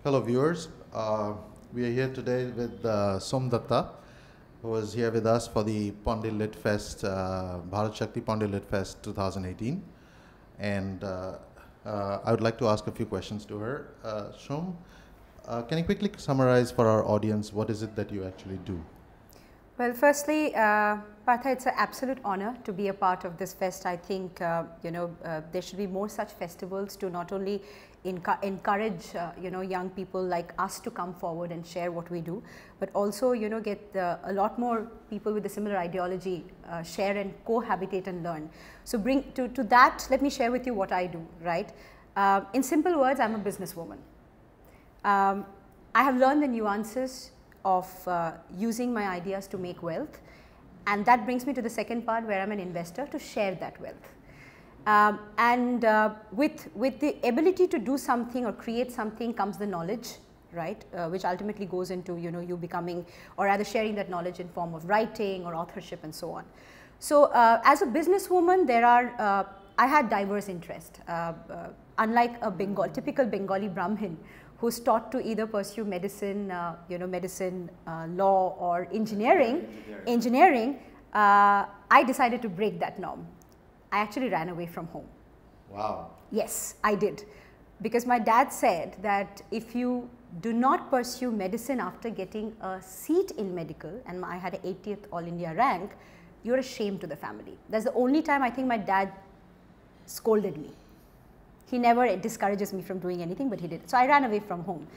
Hello viewers, we are here today with Somdutta, who is here with us for the Pondy Lit Fest, Bharat Shakti Pondy Lit Fest 2018. And I would like to ask a few questions to her. Som, can you quickly summarize for our audience what is it that you actually do? Well, firstly, Partha, it's an absolute honor to be a part of this fest. I think, there should be more such festivals to not only encourage, young people like us to come forward and share what we do, but also, get a lot more people with a similar ideology share and cohabitate and learn. So bring to that, let me share with you what I do, right? In simple words, I'm a businesswoman. I have learned the nuances of using my ideas to make wealth, and that brings me to the second part where I'm an investor to share that wealth. With the ability to do something or create something comes the knowledge, right, which ultimately goes into you becoming, or rather sharing that knowledge in form of writing or authorship and so on. So as a businesswoman, there are I had diverse interest. Unlike a typical Bengali Brahmin who's taught to either pursue medicine, law or engineering, I decided to break that norm. I actually ran away from home. Wow. Yes, I did. Because my dad said that if you do not pursue medicine after getting a seat in medical, and I had an 80th All India rank, you're a shame to the family. That's the only time I think my dad scolded me. He never discourages me from doing anything, but he did. So I ran away from home.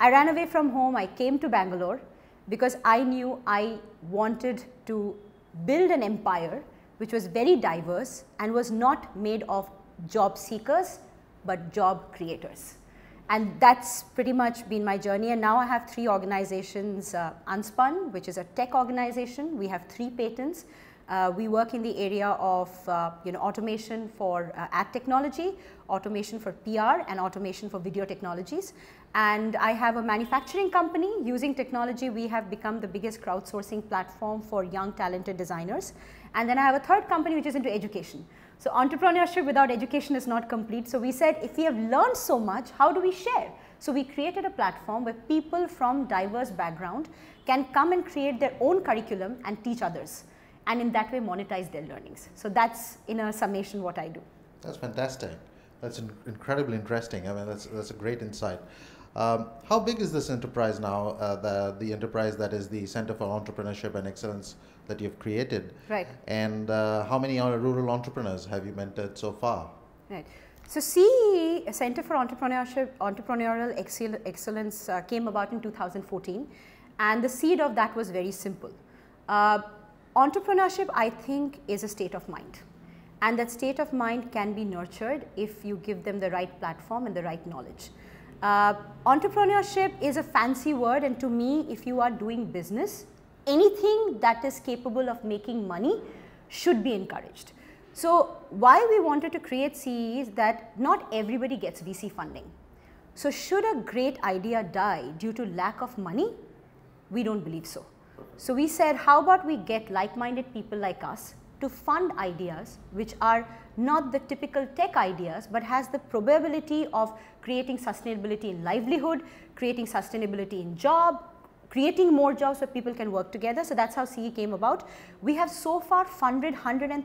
I came to Bangalore because I knew I wanted to build an empire which was very diverse and was not made of job seekers, but job creators. And that's pretty much been my journey. And now I have 3 organizations, Unspun, which is a tech organization. We have 3 patents. We work in the area of automation for ad technology, automation for PR, and automation for video technologies. And I have a manufacturing company. Using technology, we have become the biggest crowdsourcing platform for young talented designers. And then I have a third company which is into education. So entrepreneurship without education is not complete. So we said, if we have learned so much, how do we share? So we created a platform where people from diverse background can come and create their own curriculum and teach others, and in that way monetize their learnings. So that's in a summation what I do. That's fantastic. That's incredibly interesting. I mean, that's a great insight. How big is this enterprise now, the enterprise that is the Center for Entrepreneurship and Excellence that you've created? Right. And how many rural entrepreneurs have you mentored so far? Right. So CEE, Center for Entrepreneurial Excellence, came about in 2014, and the seed of that was very simple. Entrepreneurship, I think, is a state of mind, and that state of mind can be nurtured if you give them the right platform and the right knowledge. Entrepreneurship is a fancy word, and to me, if you are doing business, anything that is capable of making money should be encouraged. So why we wanted to create CE is that not everybody gets VC funding. So should a great idea die due to lack of money? We don't believe so. So we said, how about we get like-minded people like us to fund ideas which are not the typical tech ideas, but has the probability of creating sustainability in livelihood, creating sustainability in job, creating more jobs so people can work together. So that's how CE came about. We have so far funded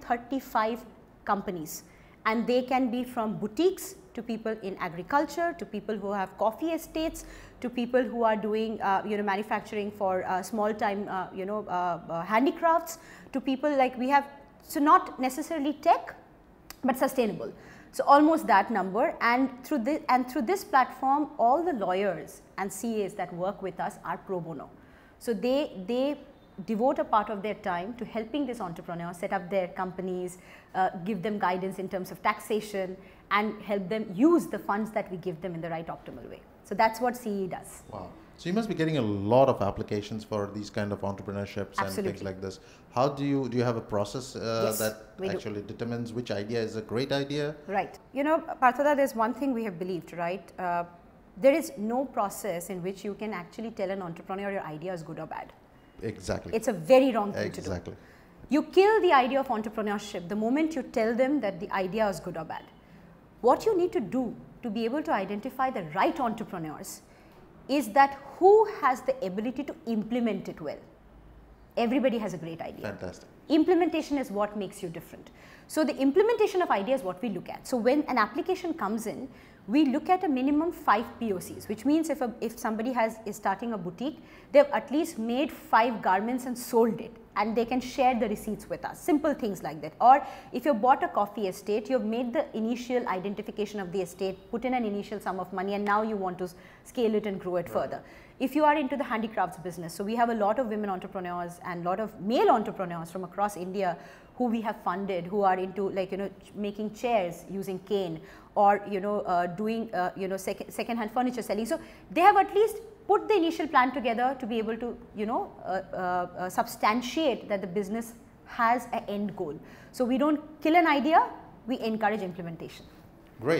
135 companies, and they can be from boutiques to people in agriculture, to people who have coffee estates, to people who are doing manufacturing for small time handicrafts, to people like we have, so not necessarily tech but sustainable. So almost that number, and through this platform, all the lawyers and CAs that work with us are pro bono. So they devote a part of their time to helping these entrepreneurs set up their companies, give them guidance in terms of taxation, and help them use the funds that we give them in the right optimal way. So that's what CE does. Wow. So you must be getting a lot of applications for these kind of entrepreneurships. Absolutely. And things like this. How do you have a process Yes, that actually determines which idea is a great idea? Right. Partha, there's one thing we have believed, right? There is no process in which you can actually tell an entrepreneur your idea is good or bad. Exactly. It's a very wrong thing to do. Exactly. You kill the idea of entrepreneurship the moment you tell them that the idea is good or bad. What you need to do to be able to identify the right entrepreneurs is that who has the ability to implement it well. Everybody has a great idea. Fantastic. Implementation is what makes you different. So the implementation of ideas is what we look at. So when an application comes in, we look at a minimum 5 POCs, which means if somebody is starting a boutique, they've at least made 5 garments and sold it, and they can share the receipts with us, simple things like that. Or if you bought a coffee estate, you've made the initial identification of the estate, put in an initial sum of money, and now you want to scale it and grow it further. If you are into the handicrafts business, so we have a lot of women entrepreneurs and a lot of male entrepreneurs from across India who we have funded, who are into making chairs using cane, or doing second-hand furniture selling. So they have at least put the initial plan together to be able to substantiate that the business has an end goal. So we don't kill an idea, we encourage implementation. Great.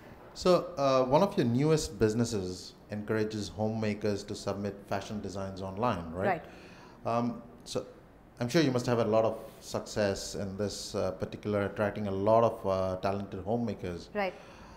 So one of your newest businesses encourages homemakers to submit fashion designs online, right? Right. So I'm sure you must have a lot of success in this particular, attracting a lot of talented homemakers. Right.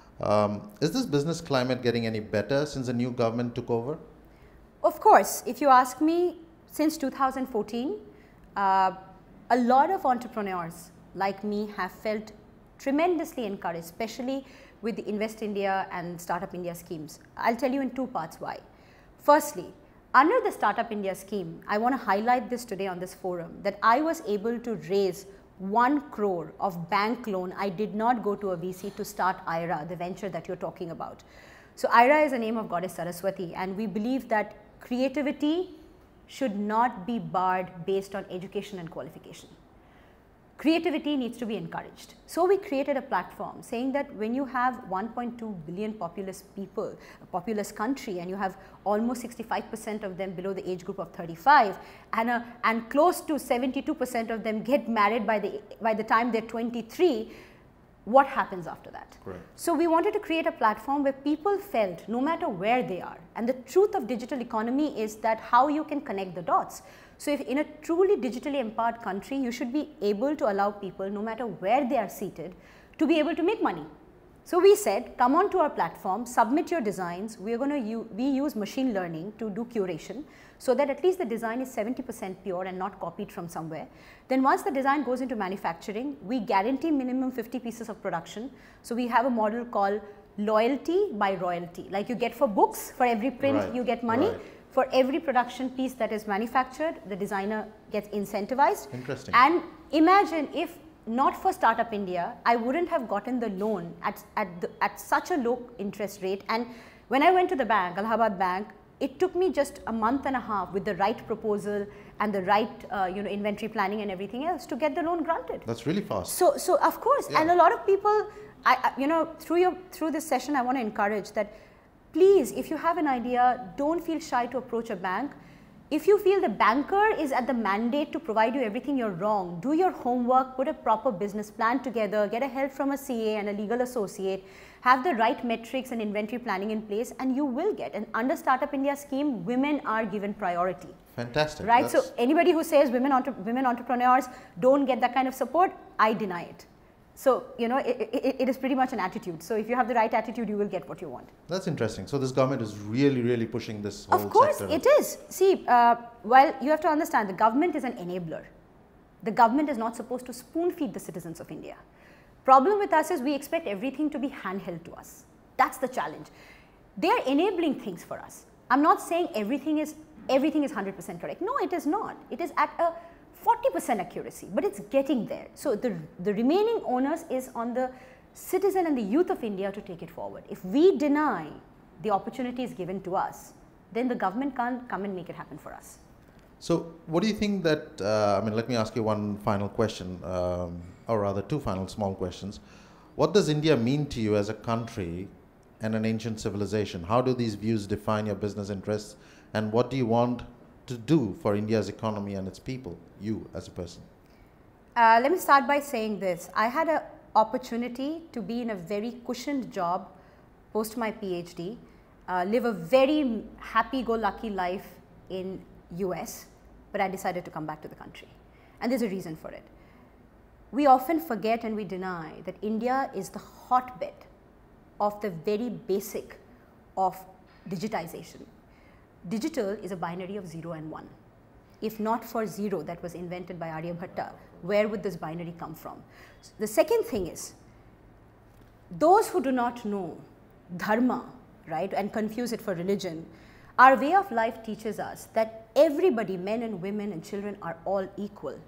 Is this business climate getting any better since the new government took over? Of course, if you ask me, since 2014, a lot of entrepreneurs like me have felt tremendously encouraged, especially with the Invest India and Startup India schemes. I'll tell you in 2 parts why. Firstly, under the Startup India scheme, I want to highlight this today on this forum, that I was able to raise 1 crore of bank loan. I did not go to a VC to start IRA, the venture that you're talking about. So IRA is the name of Goddess Saraswati, and we believe that creativity should not be barred based on education and qualification. Creativity needs to be encouraged. So we created a platform saying that when you have 1.2 billion populous people, a populous country, and you have almost 65% of them below the age group of 35, and close to 72% of them get married by the time they're 23, what happens after that? Correct. So we wanted to create a platform where people felt no matter where they are, and the truth of digital economy is that how you can connect the dots. So if in a truly digitally empowered country, you should be able to allow people, no matter where they are seated, to be able to make money. So we said, come on to our platform, submit your designs. We use machine learning to do curation, so that at least the design is 70% pure and not copied from somewhere. Then once the design goes into manufacturing, we guarantee minimum 50 pieces of production. So we have a model called loyalty by royalty. Like you get for books, for every print you get money. Right. For every production piece that is manufactured, the designer gets incentivized. Interesting. And imagine if not for Startup India, I wouldn't have gotten the loan at such a low interest rate. And when I went to the bank, Allahabad Bank, it took me just a month and a half with the right proposal and the right inventory planning and everything else to get the loan granted. That's really fast. So of course, yeah. And a lot of people, through this session, I want to encourage that. Please, if you have an idea, don't feel shy to approach a bank. If you feel the banker is at the mandate to provide you everything, you're wrong. Do your homework, put a proper business plan together, get a help from a CA and a legal associate, have the right metrics and inventory planning in place, and you will get. And under Startup India scheme, women are given priority. Fantastic. Right? So anybody who says women entrepreneurs don't get that kind of support, I deny it. So, it is pretty much an attitude. So if you have the right attitude, you will get what you want. That's interesting. So this government is really, really pushing this whole sector. Of course, it is. See, well, you have to understand, the government is an enabler. The government is not supposed to spoon feed the citizens of India. Problem with us is we expect everything to be handheld to us. That's the challenge. They are enabling things for us. I'm not saying everything is 100% correct. No, it is not. It is at a 40% accuracy, but it's getting there. So the remaining onus is on the citizen and the youth of India to take it forward. If we deny the opportunities given to us, then the government can't come and make it happen for us. So what do you think that, let me ask you one final question, or rather 2 final small questions. What does India mean to you as a country and an ancient civilization? How do these views define your business interests, and what do you want to do for India's economy and its people, you as a person? Let me start by saying this. I had an opportunity to be in a very cushioned job post my PhD, live a very happy-go-lucky life in US, but I decided to come back to the country. And there's a reason for it. We often forget and we deny that India is the hotbed of the very basic of digitization. digital is a binary of 0 and 1. If not for 0 that was invented by Aryabhatta, where would this binary come from? The second thing is, those who do not know dharma, right, and confuse it for religion, our way of life teaches us that everybody, men and women and children, are all equal.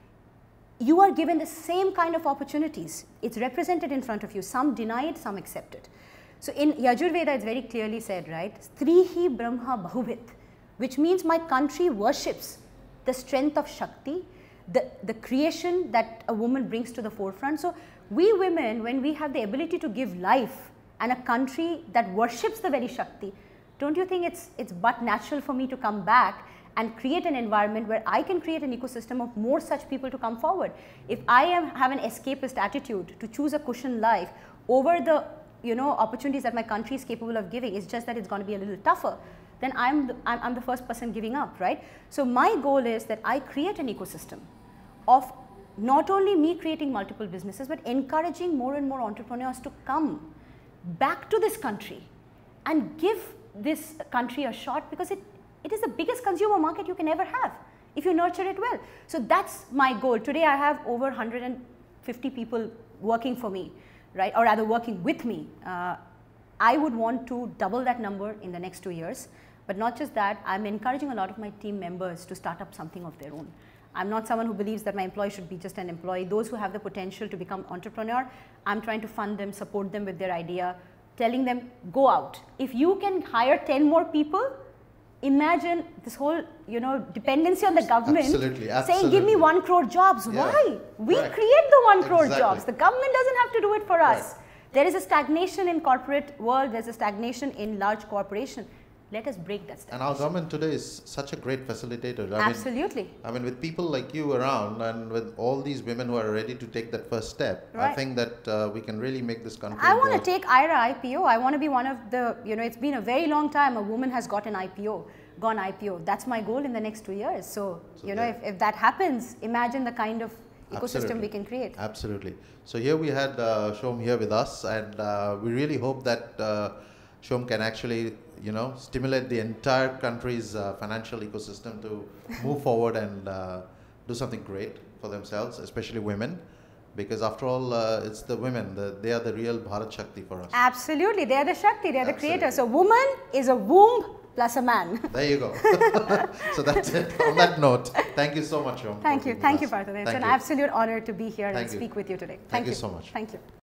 You are given the same kind of opportunities. It's represented in front of you. Some deny it, some accept it. So in Yajurveda, it's very clearly said, right, Strihi Brahma Bahubhit, which means my country worships the strength of Shakti, the creation that a woman brings to the forefront. So we women, when we have the ability to give life and a country that worships the very Shakti, don't you think it's but natural for me to come back and create an environment where I can create an ecosystem of more such people to come forward? If I have an escapist attitude to choose a cushioned life over the opportunities that my country is capable of giving, it's just that it's going to be a little tougher, then I'm the first person giving up, right? So my goal is that I create an ecosystem of not only me creating multiple businesses, but encouraging more and more entrepreneurs to come back to this country and give this country a shot, because it is the biggest consumer market you can ever have if you nurture it well. So that's my goal. Today I have over 150 people working for me, right, or rather working with me. I would want to double that number in the next 2 years. But not just that, I'm encouraging a lot of my team members to start up something of their own. I'm not someone who believes that my employee should be just an employee. Those who have the potential to become entrepreneur, I'm trying to fund them, support them with their idea, telling them, go out. If you can hire 10 more people, imagine this whole, dependency on the government. Absolutely. Saying, give me 1 crore jobs. Yeah. Why? We create the 1 crore jobs. The government doesn't have to do it for us. There is a stagnation in corporate world. There's a stagnation in large corporation. Let us break that stagnation. And our government today is such a great facilitator. Absolutely. I mean, with people like you around and with all these women who are ready to take that first step, I think that we can really make this country I want to take IRA IPO. I want to be one of the, it's been a very long time a woman has got an IPO, gone IPO. That's my goal in the next 2 years. So if that happens, imagine the kind of ecosystem we can create. Absolutely. So here we had Shom here with us, and we really hope that Shom can actually stimulate the entire country's financial ecosystem to move forward and do something great for themselves, especially women, because after all, it's the women, they are the real Bharat Shakti for us. Absolutely, they are the Shakti, they are the creator. So woman is a womb plus a man. There you go. So that's it. On that note, thank you so much, Shom. Thank you, Partha. It's an absolute honor to be here and speak with you today. Thank you so much. Thank you.